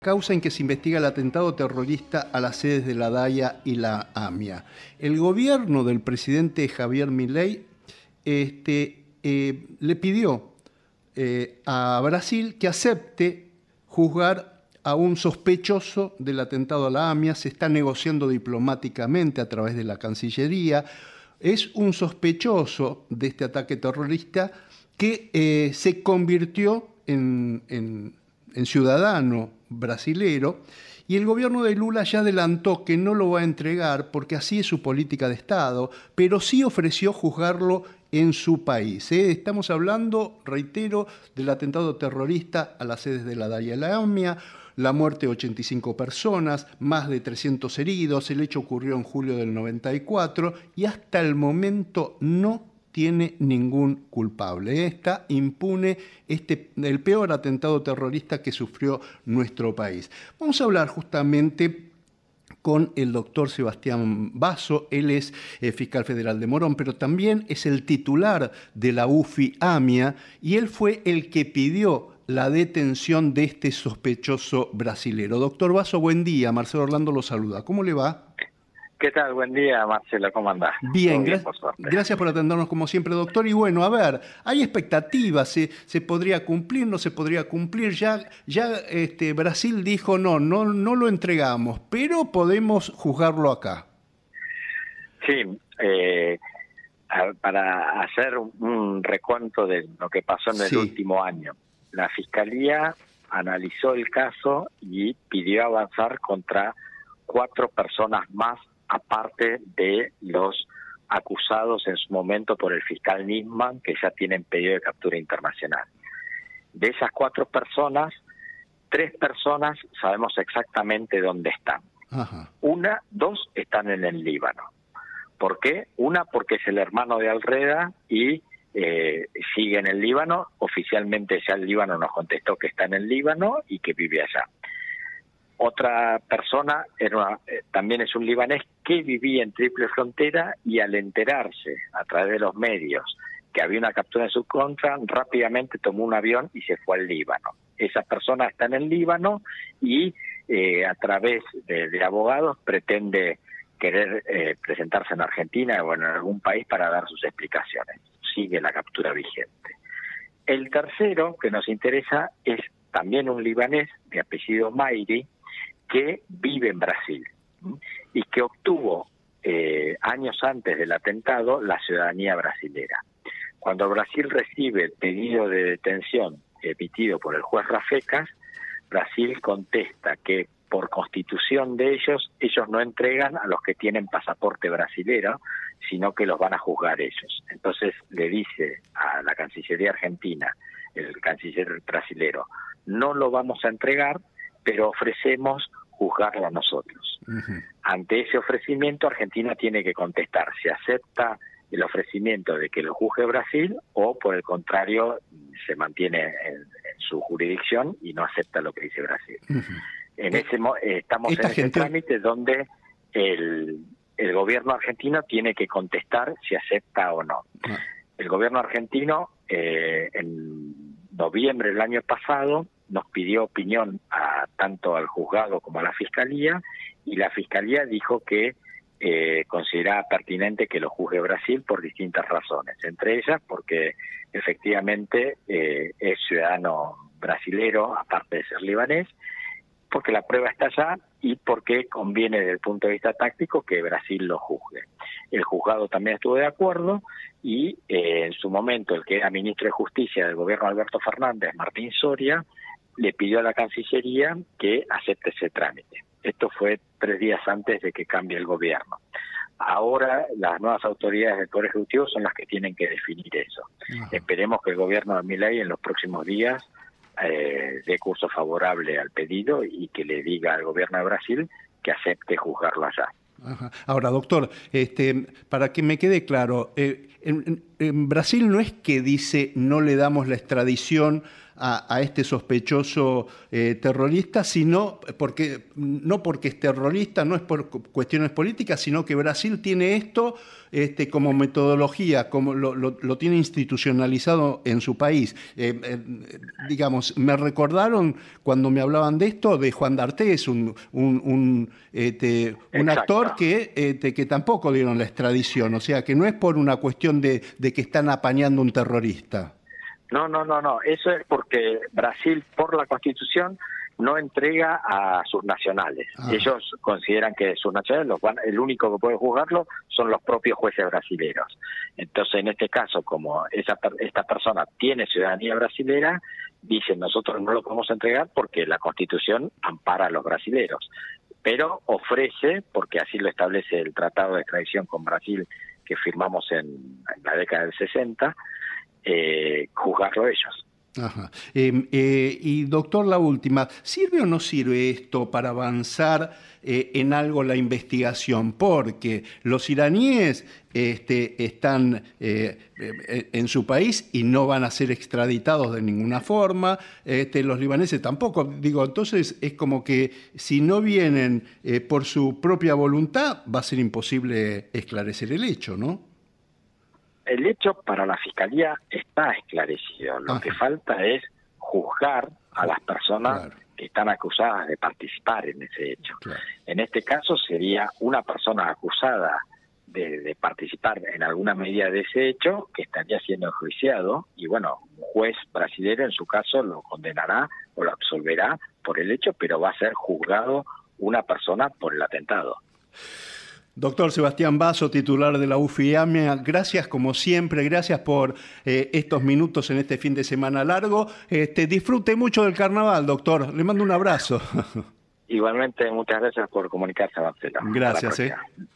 causa en que se investiga el atentado terrorista a las sedes de la DAIA y la AMIA. El gobierno del presidente Javier Milei le pidió a Brasil que acepte juzgar a un sospechoso del atentado a la AMIA. Se está negociando diplomáticamente a través de la Cancillería. Es un sospechoso de este ataque terrorista que se convirtió en ciudadano brasilero, y el gobierno de Lula ya adelantó que no lo va a entregar porque así es su política de Estado, pero sí ofreció juzgarlo en su país. Estamos hablando, reitero, del atentado terrorista a las sedes de la DAIA y la AMIA, la muerte de 85 personas, más de 300 heridos. El hecho ocurrió en julio del 94 y hasta el momento no tiene ningún culpable. Está impune el peor atentado terrorista que sufrió nuestro país. Vamos a hablar justamente con el doctor Sebastián Basso. Él es fiscal federal de Morón, pero también es el titular de la UFI-AMIA, y él fue el que pidió la detención de este sospechoso brasilero. Doctor Basso, buen día. Marcelo Orlando lo saluda. ¿Cómo le va? ¿Qué tal? Buen día, Marcelo. ¿Cómo andás? Bien, gracias por atendernos como siempre, doctor. Y bueno, a ver, hay expectativas. ¿Se podría cumplir? ¿No se podría cumplir? Ya Brasil dijo no lo entregamos, pero podemos juzgarlo acá. Sí, para hacer un recuento de lo que pasó en el último año. La Fiscalía analizó el caso y pidió avanzar contra 4 personas más, aparte de los acusados en su momento por el fiscal Nisman, que ya tienen pedido de captura internacional. De esas 4 personas, 3 personas sabemos exactamente dónde están. Ajá. 2 están en el Líbano. ¿Por qué? Una, porque es el hermano de Alreda y sigue en el Líbano. Oficialmente ya el Líbano nos contestó que está en el Líbano y que vive allá. Otra persona también es un libanés que vivía en triple frontera, y al enterarse a través de los medios que había una captura en su contra, rápidamente tomó un avión y se fue al Líbano. Esa persona está en el Líbano y a través de abogados pretende querer presentarse en Argentina o en algún país para dar sus explicaciones. Sigue la captura vigente. El tercero que nos interesa es también un libanés de apellido Mayri, que vive en Brasil y que obtuvo años antes del atentado la ciudadanía brasilera. Cuando Brasil recibe el pedido de detención emitido por el juez Rafecas, Brasil contesta que por constitución de ellos no entregan a los que tienen pasaporte brasilero, sino que los van a juzgar ellos. Entonces le dice a la Cancillería Argentina, el canciller brasilero, no lo vamos a entregar, pero ofrecemos juzgarlo a nosotros. Uh-huh. Ante ese ofrecimiento, Argentina tiene que contestar si acepta el ofrecimiento de que lo juzgue Brasil o, por el contrario, se mantiene en su jurisdicción y no acepta lo que dice Brasil. Uh-huh. Estamos en ese trámite donde el gobierno argentino tiene que contestar si acepta o no. Uh-huh. El gobierno argentino, en noviembre del año pasado, nos pidió opinión tanto al juzgado como a la Fiscalía, y la Fiscalía dijo que consideraba pertinente que lo juzgue Brasil por distintas razones, entre ellas porque efectivamente es ciudadano brasilero, aparte de ser libanés, porque la prueba está allá y porque conviene desde el punto de vista táctico que Brasil lo juzgue. El juzgado también estuvo de acuerdo y en su momento el que era ministro de Justicia del gobierno de Alberto Fernández, Martín Soria, le pidió a la Cancillería que acepte ese trámite. Esto fue 3 días antes de que cambie el gobierno. Ahora las nuevas autoridades del Poder Ejecutivo son las que tienen que definir eso. Uh-huh. Esperemos que el gobierno de Milei en los próximos días dé curso favorable al pedido y que le diga al gobierno de Brasil que acepte juzgarlo allá. Ajá. Ahora, doctor, para que me quede claro, en Brasil no es que dice no le damos la extradición a este sospechoso terrorista, sino no porque es terrorista, no es por cuestiones políticas, sino que Brasil tiene esto como metodología, como lo tiene institucionalizado en su país. Digamos, me recordaron cuando me hablaban de esto de Juan D'Artés, un actor que tampoco dieron la extradición, o sea que no es por una cuestión de que están apañando un terrorista. No, eso es porque Brasil, por la Constitución, no entrega a sus nacionales. Ellos consideran que sus nacionales, el único que puede juzgarlo son los propios jueces brasileños. Entonces, en este caso, como esta persona tiene ciudadanía brasilera, dicen nosotros no lo podemos entregar porque la Constitución ampara a los brasileños. Pero ofrece, porque así lo establece el Tratado de Extradición con Brasil que firmamos en la década del 60, juzgarlo ellos. Ajá. Y doctor, la última, ¿sirve o no sirve esto para avanzar en algo la investigación? Porque los iraníes están en su país y no van a ser extraditados de ninguna forma, los libaneses tampoco. Digo, entonces es como que si no vienen por su propia voluntad, va a ser imposible esclarecer el hecho, ¿no? El hecho para la Fiscalía está esclarecido. Lo que falta es juzgar a las personas que están acusadas de participar en ese hecho. En este caso sería una persona acusada de participar en alguna medida de ese hecho que estaría siendo enjuiciado y bueno, un juez brasileño en su caso lo condenará o lo absolverá por el hecho, pero va a ser juzgado una persona por el atentado. Doctor Sebastián Basso, titular de la UFIAME, gracias como siempre, gracias por estos minutos en este fin de semana largo. Disfrute mucho del carnaval, doctor. Le mando un abrazo. Igualmente, muchas gracias por comunicarse, Marcelo. Gracias.